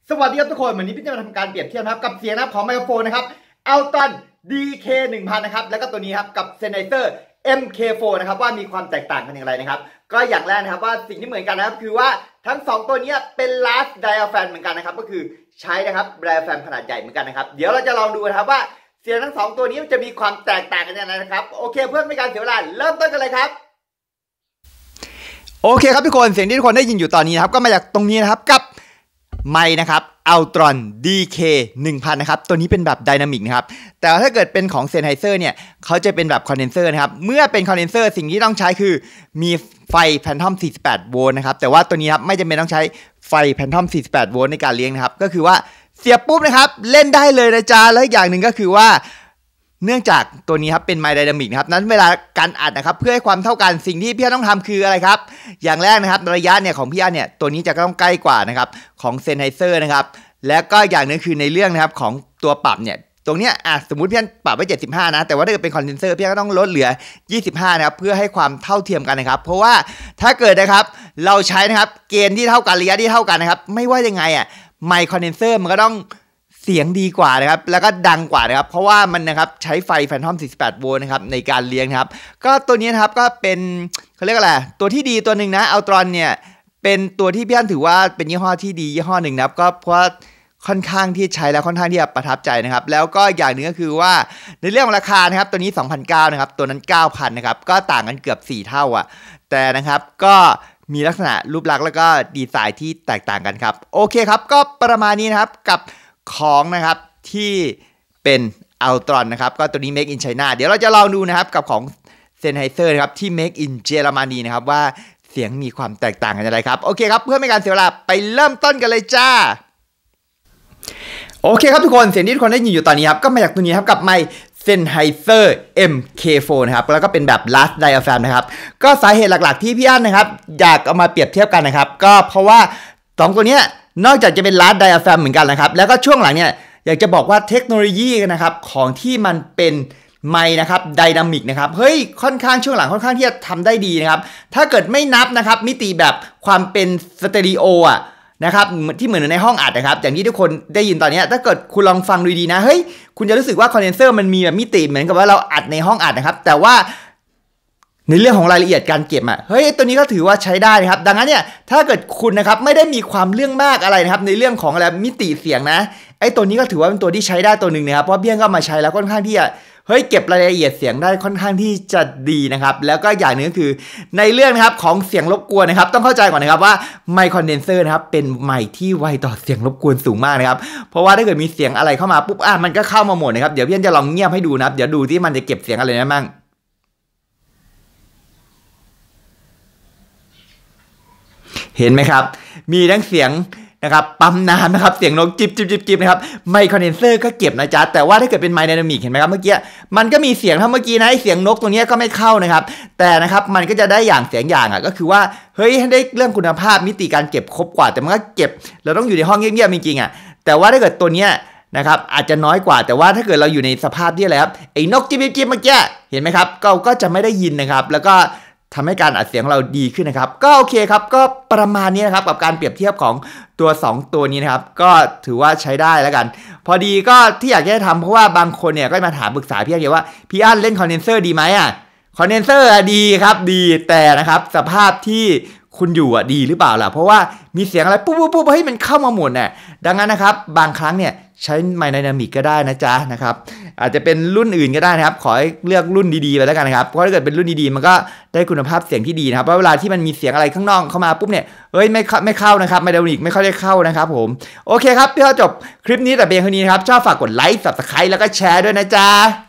สวัสดีครับทุกคนวันนี้พี่จะมาทำการเปรียบเทียบนะครับกับเสียงนะครับของไมโครโฟนนะครับ Altron DK1000 นะครับแล้วก็ตัวนี้ครับกับ Sennheiser MK4 นะครับว่ามีความแตกต่างกันอย่างไรนะครับก็อย่างแรกนะครับว่าสิ่งที่เหมือนกันนะครับคือว่าทั้ง2ตัวนี้เป็น large diaphragm เหมือนกันนะครับก็คือใช้นะครับ diaphragm ขนาดใหญ่เหมือนกันนะครับเดี๋ยวเราจะลองดูนะครับว่าเสียงทั้ง2ตัวนี้จะมีความแตกต่างกันอย่างไรนะครับโอเคเพื่อไม่การเสียเวลาเริ่มต้นกันเลยครับโอเคครับทุกคนเสียงที่ทุกคนได้ยินอยู่ตอนนี้นะครับก็มาจากตรงนี้นะครับกับไมค์นะครับ Altron DK1000 นะครับตัวนี้เป็นแบบไดนามิกนะครับแต่ถ้าเกิดเป็นของ Sennheiser เนี่ยเขาจะเป็นแบบคอนเดนเซอร์นะครับเมื่อเป็นคอนเดนเซอร์สิ่งที่ต้องใช้คือมีไฟแฟนทอม48 โวลต์นะครับแต่ว่าตัวนี้ครับไม่จำเป็นต้องใช้ไฟแฟนทอม48 โวลต์ในการเลี้ยงนะครับก็คือว่าเสียบปุ๊บนะครับเล่นได้เลยนะจ๊ะแล้วอีกอย่างหนึ่งก็คือว่าเนื่องจากตัวนี้ครับเป็นไมค์ไดนามิกนะครับนั้นเวลาการอัดนะครับเพื่อให้ความเท่ากันสิ่งที่พี่ต้องทำคืออะไรครับอย่างแรกนะครับระยะเนี่ยของพี่เนี่ยตัวนี้จะต้องใกล้กว่านะครับของ Sennheiser นะครับและก็อย่างนึงคือในเรื่องนะครับของตัวปรับเนี่ยตรงเนี้ยสมมุติพี่ปรับไว้75นะแต่ว่าถ้าเกิดเป็นคอนเดนเซอร์พี่ก็ต้องลดเหลือ25นะครับเพื่อให้ความเท่าเทียมกันนะครับเพราะว่าถ้าเกิดนะครับเราใช้นะครับเกณฑ์ที่เท่ากันระยะที่เท่ากันนะครับไม่ว่ายังไงไมค์คอนเดนเซอร์มันก็ต้องเสียงดีกว่านะครับแล้วก็ดังกว่านะครับเพราะว่ามันนะครับใช้ไฟแฟนทอม48 โวลต์นะครับในการเลี้ยงนะครับก็ตัวนี้นะครับก็เป็นเขาเรียกอะไรตัวที่ดีตัวหนึ่งนะAltronเนี่ยเป็นตัวที่พี่อันถือว่าเป็นยี่ห้อที่ดียี่ห้อหนึ่งนะครับก็เพราะค่อนข้างที่ใช้แล้วค่อนข้างที่จะประทับใจนะครับแล้วก็อย่างหนึ่งก็คือว่าในเรื่องของราคานะครับตัวนี้ 2,900 นะครับตัวนั้น 9,000 นะครับก็ต่างกันเกือบ4เท่าแต่นะครับก็มีลักษณะรูปลักษณ์แล้วก็ดีไซน์ที่แตกต่างกันครับโอเคครับก็ประมาณนี้นะครับกับของนะครับที่เป็น Altron นะครับก็ตัวนี้ Make in China เดี๋ยวเราจะลองดูนะครับกับของ Sennheiser นะครับที่ Make in Germany นะครับว่าเสียงมีความแตกต่างกันอย่างไรครับโอเคครับเพื่อไม่การเสียเวลาไปเริ่มต้นกันเลยจ้าโอเคครับทุกคนเสียงที่ทุกคนได้ยินอยู่ตอนนี้ครับก็มาจากตัวนี้ครับกับไมค์ Sennheiser MK4 นะครับแล้วก็เป็นแบบ large diaphragm นะครับก็สาเหตุหลักๆที่พี่อั้นนะครับอยากเอามาเปรียบเทียบกันนะครับก็เพราะว่า2ตัวนี้นอกจากจะเป็น large diaphragm เหมือนกันนะครับแล้วก็ช่วงหลังเนี่ยอยากจะบอกว่าเทคโนโลยีนะครับของที่มันเป็นไมค์นะครับไดนามิกนะครับเฮ้ยค่อนข้างช่วงหลังค่อนข้างที่จะทำได้ดีนะครับถ้าเกิดไม่นับนะครับมิติแบบความเป็นสเตอริโอนะครับที่เหมือนในห้องอัดนะครับอย่างที่ทุกคนได้ยินตอนนี้ถ้าเกิดคุณลองฟังดูดีนะเฮ้ยคุณจะรู้สึกว่าคอนเดนเซอร์มันมีแบบมิติเหมือนกับว่าเราอัดในห้องอัดนะครับแต่ว่าในเรื่องของรายละเอียดการเก็บเฮ้ยตัวนี้ก็ถือว่าใช้ได้นะครับดังนั้นเนี่ยถ้าเกิดคุณนะครับไม่ได้มีความเรื่องมากอะไรนะครับในเรื่องของอะไรมิติเสียงนะไอ้ตัวนี้ก็ถือว่าเป็นตัวที่ใช้ได้ตัวหนึ่งนะครับเพราะเบี้ยก็มาใช้แล้วค่อนข้างที่จะเฮ้ยเก็บรายละเอียดเสียงได้ค่อนข้างที่จะดีนะครับแล้วก็อย่างนึงก็คือในเรื่องนะครับของเสียงรบกวนนะครับต้องเข้าใจก่อนนะครับว่าไมค์คอนเดนเซอร์นะครับเป็นไมค์ที่ไวต่อเสียงรบกวนสูงมากนะครับเพราะว่าถ้าเกิดมีเสียงอะไรเข้ามาปุ๊บมันก็เข้ามาหมดนะครับเดี๋ยวพี่จะลองเงียบให้ดูนะครับเดี๋ยวดูที่มันจะเก็บเสียงอะไรได้มั่งเห็นไหมครับมีทั้งเสียงนะครับปั๊มน้ำนะครับเสียงนกจิบจิบจิบจิบนะครับไมค์คอนเดนเซอร์ก็เก็บนะจ๊ะแต่ว่าถ้าเกิดเป็นไมค์ไดนามิกเห็นไหมครับเมื่อกี้มันก็มีเสียงถ้าเมื่อกี้นะเสียงนกตัวนี้ก็ไม่เข้านะครับแต่นะครับมันก็จะได้อย่างเสียงอย่างก็คือว่าเฮ้ยได้เรื่องคุณภาพมิติการเก็บครบกว่าแต่มันก็เก็บเราต้องอยู่ในห้องเงียบๆจริงๆแต่ว่าถ้าเกิดตัวเนี้ยนะครับอาจจะน้อยกว่าแต่ว่าถ้าเกิดเราอยู่ในสภาพที่อะไรครับไอ้นกจิบจิบเมื่อกี้เห็นไหมครับก็จะไม่ได้ยินนะครับแล้วก็ทำให้การอัดเสียงเราดีขึ้นนะครับก็โอเคครับก็ประมาณนี้นะครับกับการเปรียบเทียบของตัว2ตัวนี้นะครับก็ถือว่าใช้ได้แล้วกันพอดีก็ที่อยากจะทำเพราะว่าบางคนเนี่ยก็มาถามปรึกษาพี่อันว่าพี่อันเล่นคอนเดนเซอร์ดีไหมคอนเดนเซอร์ดีครับดีแต่นะครับสภาพที่คุณอยู่ดีหรือเปล่าล่ะเพราะว่ามีเสียงอะไรปุ๊บเฮ้ยมันเข้ามาหมดดังนั้นนะครับบางครั้งเนี่ยใช้ไมค์ไดนามิกก็ได้นะจ๊ะนะครับอาจจะเป็นรุ่นอื่นก็ได้นะครับขอให้เลือกรุ่นดีๆไปแล้วกันนะครับเพราะถ้าเกิดเป็นรุ่นดีๆมันก็ได้คุณภาพเสียงที่ดีนะครับเพราะเวลาที่มันมีเสียงอะไรข้างนอกเข้ามาปุ๊บเนี่ยไม่เข้านะครับไมค์ไดนามิกไม่ค่อยได้เข้านะครับผมโอเคครับพี่จบคลิปนี้แต่เพียงเท่านี้นะครับชอบฝากกดไลค์ Subscribe แล้วก็แชร์ด้วยนะจ๊ะ